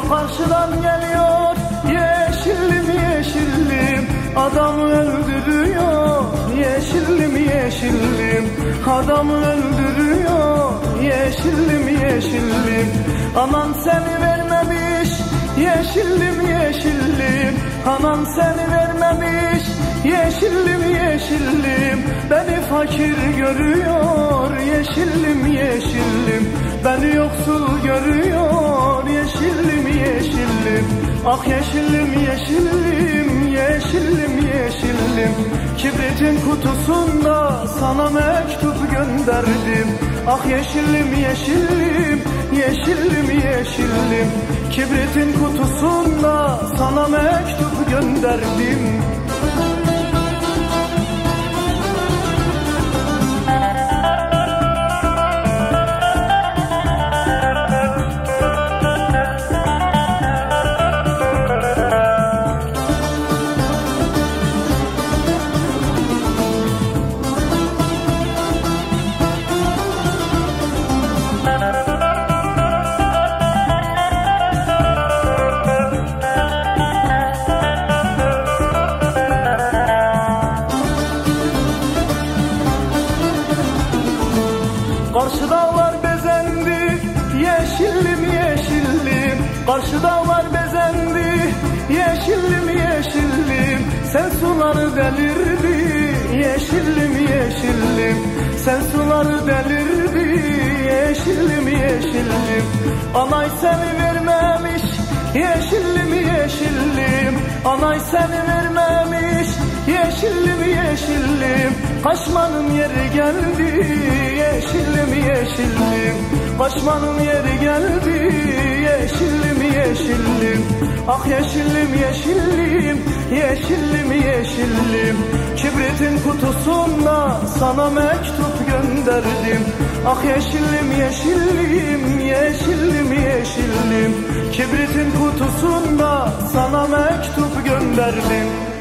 karşıdan geliyor yeşillim yeşillim, adamı öldürüyor yeşillim yeşillim, adamı öldürüyor yeşillim yeşillim. Anan seni vermemiş yeşillim yeşillim, anan seni vermemiş yeşillim yeşillim. Beni fakir görüyor yeşillim yeşillim, beni yoksul görüyor yeşillim yeşillim. Ah yeşillim yeşillim, yeşillim yeşillim, kibritin kutusunda sana mektup gönderdim. Ah yeşillim yeşillim, yeşillim yeşillim, kibritin kutusunda sana mektup gönderdim. Karşı dağlar bezendi yeşillim yeşillim, karşı dağlar bezendi yeşillim yeşillim. Sen suları delirdi yeşillim yeşillim, sen suları delirdi yeşillim yeşillim. Anay seni vermemiş yeşillim yeşillim, anay seni vermemiş yeşillim yeşillim. Kaçmanın yeri geldi yeşillim yeşillim, kaçmanın yeri geldi yeşillim yeşillim. Ah yeşillim yeşillim, yeşillim yeşillim, kibritin kutusunda sana mektup gönderdim. Ah yeşillim yeşillim, yeşillim yeşillim, kibritin kutusunda sana mektup gönderdim.